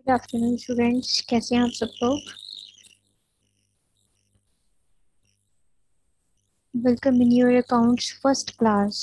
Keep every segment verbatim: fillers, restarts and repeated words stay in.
Good afternoon students, कैसे हैं आप सब लोग। Welcome in your accounts first class.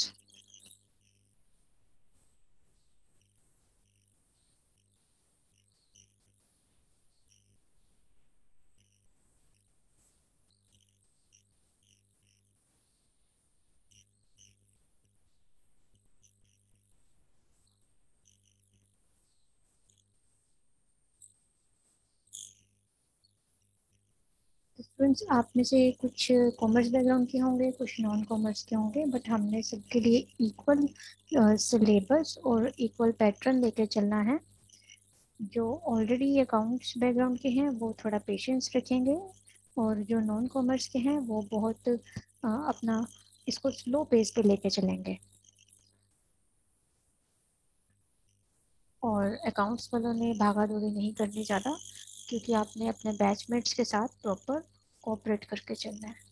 Students, आप में से कुछ कॉमर्स बैकग्राउंड के होंगे, कुछ नॉन कॉमर्स के होंगे, बट हमने सबके लिए इक्वल सिलेबस और इक्वल पैटर्न लेकर चलना है। जो ऑलरेडी अकाउंट्स बैकग्राउंड के हैं वो थोड़ा पेशेंस रखेंगे, और जो नॉन कॉमर्स के हैं वो बहुत अ, अपना इसको स्लो पेस पे लेके चलेंगे। और अकाउंट्स वालों ने भागा दौड़ी नहीं करनी ज़्यादा, क्योंकि आपने अपने बैचमेट्स के साथ प्रॉपर कोऑपरेट करके चलना है।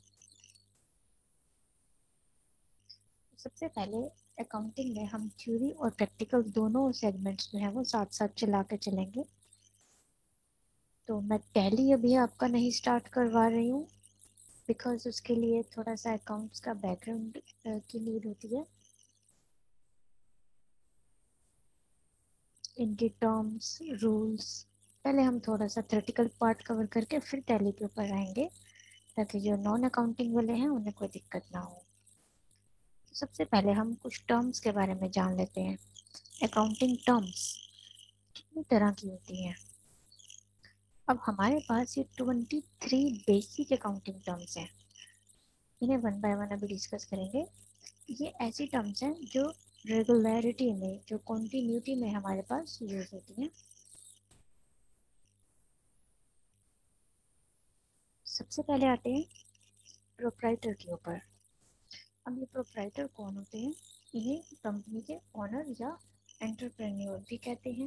सबसे पहले अकाउंटिंग में हम थ्योरी और प्रैक्टिकल दोनों सेगमेंट्स जो है वो साथ साथ चला के चलेंगे। तो मैं टैली अभी आपका नहीं स्टार्ट करवा रही हूँ, बिकॉज उसके लिए थोड़ा सा अकाउंट्स का बैकग्राउंड की नीड होती है। इनके टर्म्स, रूल्स, पहले हम थोड़ा सा थ्योरेटिकल पार्ट कवर करके फिर टैली के ऊपर आएंगे, ताकि जो नॉन अकाउंटिंग वाले हैं उन्हें कोई दिक्कत ना हो। तो सबसे पहले हम कुछ टर्म्स के बारे में जान लेते हैं। अकाउंटिंग टर्म्स कितनी तरह की होती हैं। अब हमारे पास ये twenty three basic accounting terms हैं। इन्हें वन बाय वन अभी डिस्कस करेंगे। ये ऐसी टर्म्स हैं जो रेगुलरिटी में, जो कॉन्टिन्यूटी में हमारे पास यूज होती हैं। सबसे पहले आते हैं प्रोप्राइटर के ऊपर। अब ये प्रोप्राइटर कौन होते हैं? इन्हें कंपनी के ओनर या एंटरप्रेन्योर भी कहते हैं।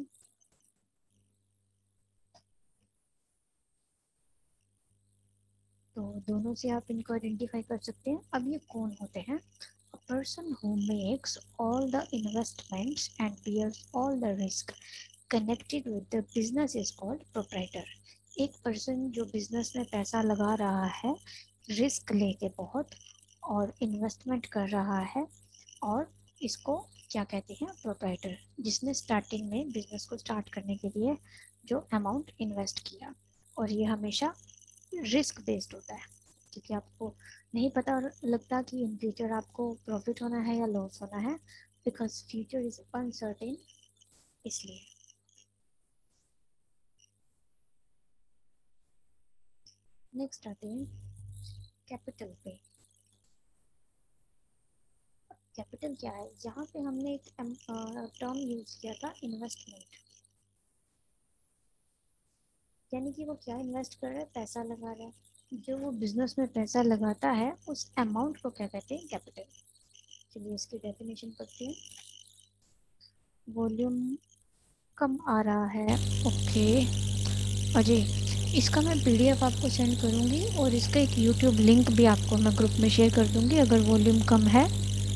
तो दोनों से आप इनको आइडेंटिफाई कर सकते हैं। अब ये कौन होते हैं? A person who makes all the investments and bears all the risk connected with the business is called proprietor. एक पर्सन जो बिजनेस में पैसा लगा रहा है, रिस्क लेके बहुत, और इन्वेस्टमेंट कर रहा है, और इसको क्या कहते हैं? प्रोप्राइटर। जिसने स्टार्टिंग में बिजनेस को स्टार्ट करने के लिए जो अमाउंट इन्वेस्ट किया, और ये हमेशा रिस्क बेस्ड होता है, क्योंकि आपको नहीं पता लगता कि इन फ्यूचर आपको प्रॉफिट होना है या लॉस होना है, बिकॉज फ्यूचर इज अनसर्टेन। इसलिए नेक्स्ट आते हैं कैपिटल पे। कैपिटल क्या है? यहाँ पे हमने एक टर्म यूज किया था, इन्वेस्टमेंट। यानी कि वो क्या इन्वेस्ट कर रहा है? पैसा लगा रहा है। जो वो बिजनेस में पैसा लगाता है उस अमाउंट को क्या कहते हैं? कैपिटल। चलिए इसकी डेफिनेशन पढ़ते हैं। वॉल्यूम कम आ रहा है, ओके। अजय, इसका मैं पीडीएफ आपको सेंड करूंगी, और इसका एक यूट्यूब लिंक भी आपको मैं ग्रुप में शेयर कर दूंगी अगर वॉल्यूम कम है।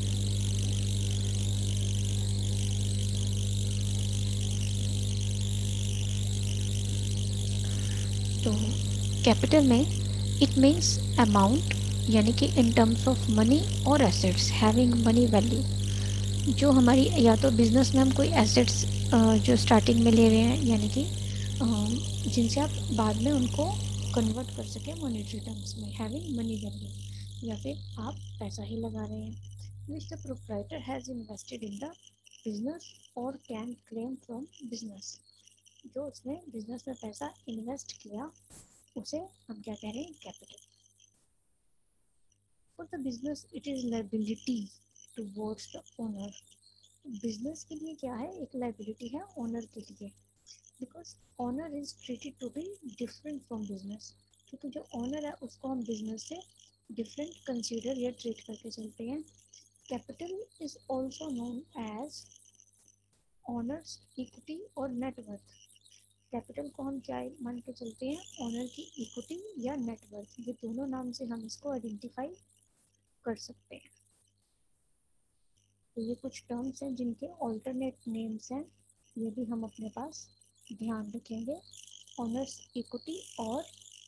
तो कैपिटल में इट मीन्स अमाउंट, यानी कि इन टर्म्स ऑफ मनी और एसेट्स हैविंग मनी वैल्यू। जो हमारी, या तो बिजनेस में हम कोई एसेट्स जो स्टार्टिंग में ले रहे हैं, यानी कि जिनसे आप बाद में उनको कन्वर्ट कर सकें मॉनेटरी टर्म्स में, हैविंग मनी वैल्यू, या फिर आप पैसा ही लगा रहे हैं which the proprietor has invested in the business और कैन क्लेम फ्रॉम बिजनेस। जो उसने बिजनेस में पैसा इन्वेस्ट किया उसे हम क्या कह रहे हैं? Capital. For the business it is liability towards the owner. Business के लिए क्या है? एक लाइबिलिटी है ओनर के लिए, because owner is treated to be different from business. क्योंकि जो ओनर है उसको हम बिजनेस से डिफरेंट कंसीडर या ट्रीट करके चलते हैं। Capital is also known as owners equity और नेटवर्थ। कैपिटल को हम क्या मान के चलते हैं? ओनर की इक्विटी या नेटवर्थ। ये दोनों नाम से हम इसको आइडेंटिफाई कर सकते हैं। तो ये कुछ टर्म्स हैं जिनके ऑल्टरनेट नेम्स हैं, ये भी हम अपने पास ध्यान रखेंगे ओनर्स इक्विटी और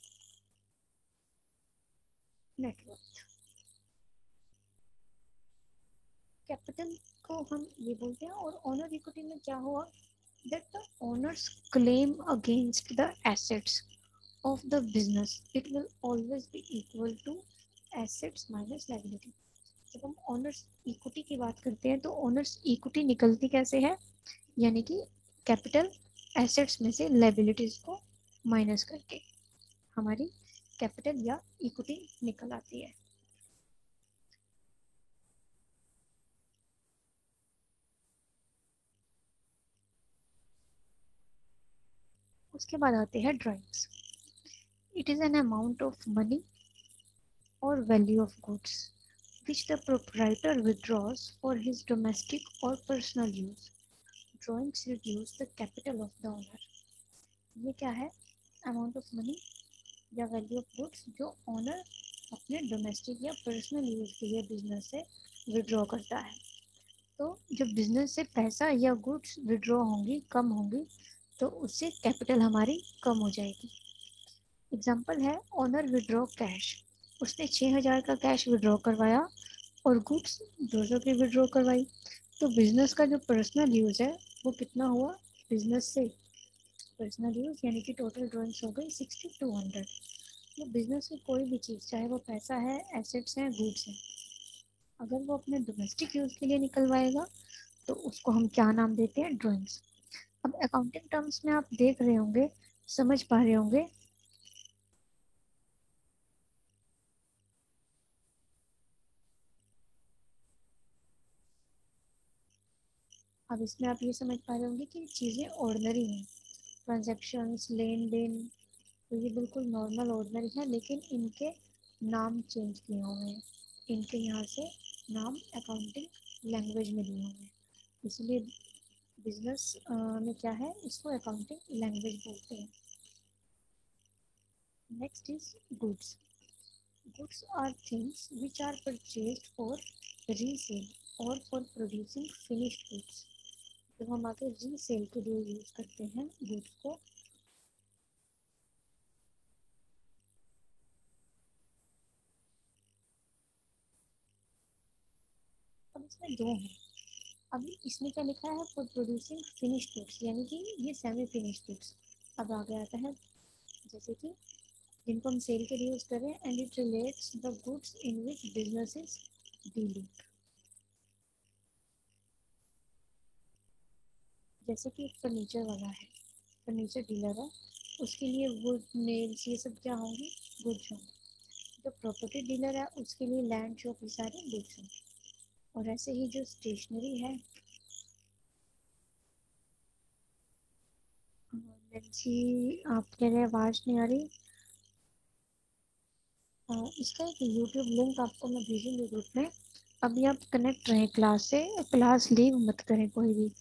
नेटवर्थ। कैपिटल को हम ये बोलते हैं, और ओनर इक्विटी में क्या हुआ, that the owners claim against the assets of the business, it will always be equal to assets minus liability। जब हम ओनर्स इक्विटी की बात करते हैं तो ओनर्स इक्विटी निकलती कैसे है, यानी कि कैपिटल एसेट्स में से लाइबिलिटीज को माइनस करके हमारी कैपिटल या इक्विटी निकल आती है। उसके बाद आते हैं drawings. It is an amount of money or value of goods which the proprietor withdraws for his domestic or personal use. Drawings reduce the capital of the owner। ये क्या है, अमाउंट ऑफ मनी या value of goods जो owner अपने domestic या personal use के लिए business से विड्रॉ करता है। तो जब बिजनेस से पैसा या गुड्स विड्रॉ होंगी, कम होंगी, तो उससे कैपिटल हमारी कम हो जाएगी। एग्जाम्पल है ओनर विड्रॉ कैश, उसने छः हज़ार का कैश विड्रॉ करवाया और गुड्स दो सौ की विड्रॉ करवाई, तो बिजनेस का जो पर्सनल यूज़ है वो कितना हुआ, बिजनेस से पर्सनल यूज़ यानी कि टोटल ड्रॉइंग्स हो गई सिक्सटी टू हंड्रेड। वो बिजनेस की कोई भी चीज़, चाहे वो पैसा है, एसेट्स हैं, गुड्स हैं, अगर वो अपने डोमेस्टिक यूज़ के लिए निकलवाएगा तो उसको हम क्या नाम देते हैं, ड्रॉइंग्स। अब अकाउंटिंग टर्म्स में आप देख रहे होंगे, समझ पा रहे होंगे। अब इसमें आप ये समझ पा रहे होंगे कि चीज़ें ऑर्डनरी हैं, ट्रांजैक्शंस, लेन देन, तो ये बिल्कुल नॉर्मल ऑर्डनरी है, लेकिन इनके नाम चेंज किए हुए हैं, इनके यहाँ से नाम अकाउंटिंग लैंग्वेज में दिए हुए हैं, इसलिए बिजनेस में क्या है, इसको अकाउंटिंग लैंग्वेज बोलते हैं। Next is goods. Goods are things which are purchased for resale or for producing finished goods। जब हम आगे रीसेल के लिए यूज करते हैं गुड्स को। अब इसमें दो हैं, अब इसमें क्या लिखा है, फॉर प्रोड्यूसिंग फिनिश्ड गुड्स, यानी कि ये सेमी फिनिश्ड गुड्स। अब आगे आता है जैसे कि जिनको हम सेल के लिए यूज कर रहे हैं, and it relates the goods in which business is dealing. जैसे कि एक फर्नीचर वाला है, फर्नीचर डीलर है, उसके लिए वुड नेल्स ये सब क्या होंगे, गुड्स होंगे। जो प्रॉपर्टी डीलर है उसके लिए लैंड शॉप ये सारे गुड्स होंगे। और ऐसे ही जो स्टेशनरी है, जी आप कह रहे हैं आवाज़ नहीं आ रही, अ, इसका एक यूट्यूब लिंक आपको मैं भेजूंगी ग्रुप में। अभी आप कनेक्ट रहें क्लास से, क्लास लीव मत करें कोई भी।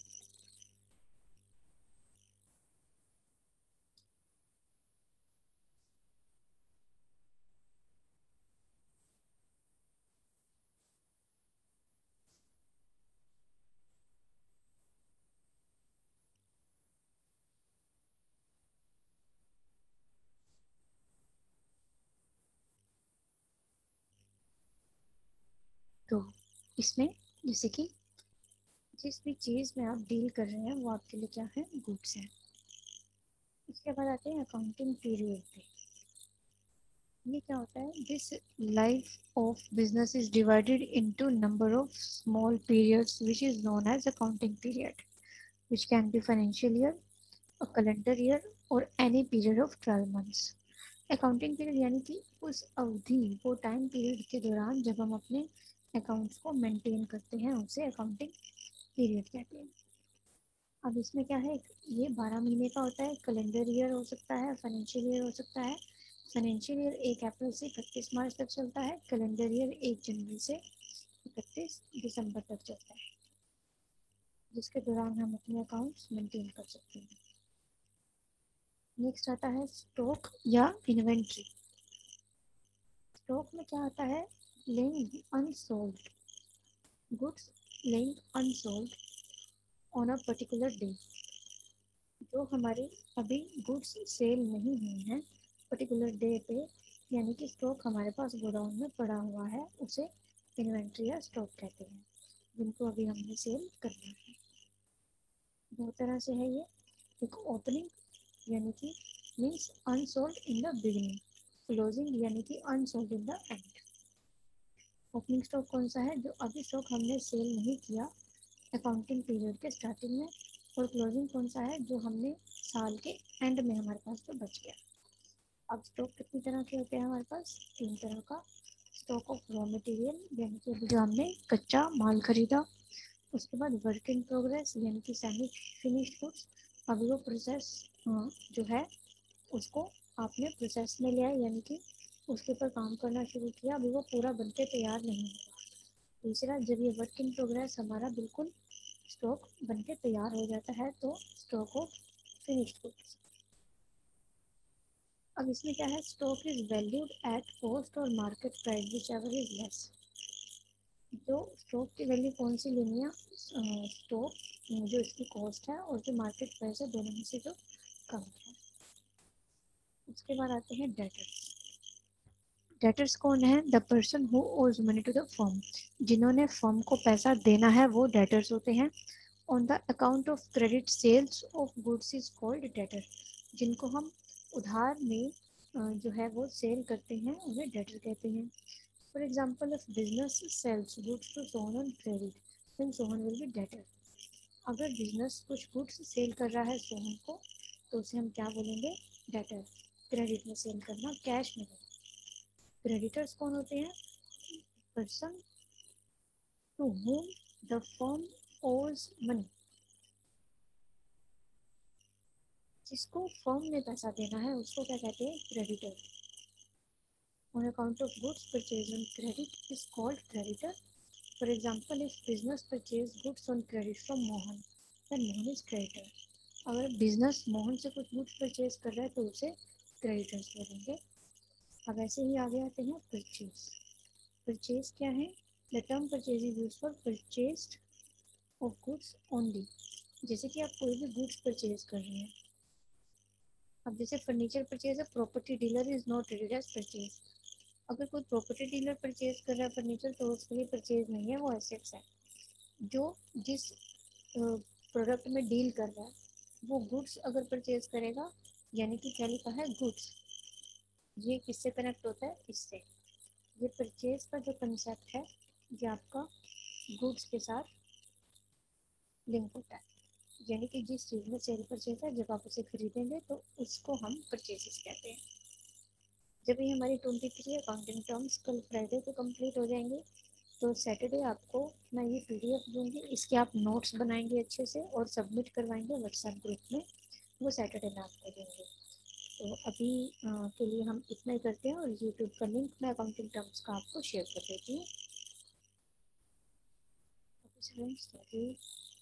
तो इसमें जैसे कि जिस भी चीज़ में आप डील कर रहे हैं वो आपके लिए क्या है, गुड्स है। इसके बाद आते हैं अकाउंटिंग पीरियड पे। ये क्या होता है, this life of business is divided into number of small periods which is known as accounting period, which can be financial year, a calendar year और any period of twelve months. Accounting period यानी कि उस अवधि, वो time period के दौरान जब हम अपने अकाउंट्स को मेंटेन करते हैं उसे अकाउंटिंग पीरियड कहते हैं। अब इसमें क्या है, ये बारह महीने का होता है, कैलेंडर ईयर हो सकता है, फाइनेंशियल ईयर हो सकता है। फाइनेंशियल ईयर एक अप्रैल से इकतीस मार्च तक चलता है, कैलेंडर ईयर एक जनवरी से इकतीस दिसंबर तक चलता है, जिसके दौरान हम अपने अकाउंट्स मेंटेन कर सकते हैं। नेक्स्ट आता है स्टॉक या इन्वेंट्री। स्टॉक में क्या आता है, laying unsold goods, laying unsold on a particular day. जो हमारे अभी गुड्स सेल नहीं हुए हैं पर्टिकुलर डे पे, यानी कि स्टॉक हमारे पास गोडाउन में पड़ा हुआ है, उसे इन्वेंट्री या स्टॉक कहते हैं, जिनको अभी हमने सेल करना है। दो तरह से है ये, एक ओपनिंग यानी कि means unsold in the beginning, closing यानी कि unsold in the end. Opening stock कौन सा है, जो अभी स्टॉक हमने सेल नहीं किया अकाउंटिंग पीरियड के स्टार्टिंग में, और क्लोजिंग कौन सा है, जो हमने साल के एंड में हमारे पास जो बच गया। अब स्टॉक कितनी तरह के होते हैं हमारे पास, तीन तरह का। स्टॉक ऑफ रॉ मटेरियल यानी कि जो हमने कच्चा माल खरीदा, उसके बाद वर्क इन प्रोग्रेस यानी कि सेमी फिनिश्ड गुड्स, अभी वो प्रोसेस जो है उसको आपने प्रोसेस में लिया यानी कि उसके ऊपर काम करना शुरू किया, अभी वो पूरा बनके तैयार नहीं हुआ। तीसरा, जब ये वर्क इन प्रोग्रेस हमारा बिल्कुल स्टॉक बनके तैयार हो जाता है तो स्टॉक ऑफ फिनिश्ड गुड्स। अब इसमें क्या है, stock is valued at cost और market price whichever is less. जो स्टॉक की वैल्यू कौन सी लेनी है, स्टॉक जो इसकी कॉस्ट है और जो मार्केट प्राइस है, दोनों में से जो कम है। उसके बाद आते हैं डेटर्स। डेटर्स कौन है, the person who owes money to the firm, जिन्होंने फर्म को पैसा देना है वो डेटर्स होते हैं। On the account of credit sales of goods is called debtor, जिनको हम उधार में जो है वो सेल करते हैं उन्हें डेटर कहते हैं। For example, if business sales goods to Sohan on credit then Sohan will be debtor. अगर बिजनेस कुछ गुड्स सेल कर रहा है सोहन को तो उसे हम क्या बोलेंगे, डेटर। क्रेडिट में सेल करना, कैश में। क्रेडिटर्स कौन होते हैं, person to whom the firm owes money, जिसको फर्म ने पैसा देना है उसको क्या कहते हैं, creditor. On account of goods purchase on credit is called creditor. For example, if business purchase goods on credit from Mohan then Mohan is creditor. अगर बिजनेस मोहन से कुछ गुड्स परचेज कर रहा है तो उसे क्रेडिटर्स बोलेंगे। अब ऐसे ही आगे आते हैं परचेज। परचेज क्या है, the term purchase is used for purchased of goods only. जैसे कि आप कोई भी गुड्स परचेज कर रहे हैं, अब जैसे फर्नीचर परचेज है, property dealer is not treated as purchase. अगर कोई प्रॉपर्टी डीलर परचेज कर रहा है फर्नीचर तो उसके लिए परचेज नहीं है, वो एसेट्स है। जो जिस प्रोडक्ट में डील कर रहा है वो गुड्स अगर परचेज करेगा, यानी कि क्या लिखा है, गुड्स, ये किससे कनेक्ट होता है, इससे। ये परचेज का जो कंसेप्ट है ये आपका गुड्स के साथ लिंक होता है, यानी कि जिस चीज़ में सेल परचेज है, जब आप उसे खरीदेंगे तो उसको हम परचेजेस कहते हैं। जब ये हमारी ट्वेंटी थ्री अकाउंटिंग टर्म्स कल फ्राइडे को कंप्लीट हो जाएंगे तो सैटरडे आपको मैं ये पीडीएफ दूंगी, इसके आप नोट्स बनाएंगे अच्छे से और सबमिट करवाएंगे व्हाट्सएप ग्रुप में, वो सैटरडे में आपको देंगे। तो अभी आ, के लिए हम इतना ही करते हैं, और यूट्यूब का लिंक मैं अकाउंटिंग टर्म्स का आपको शेयर कर देती हूँ।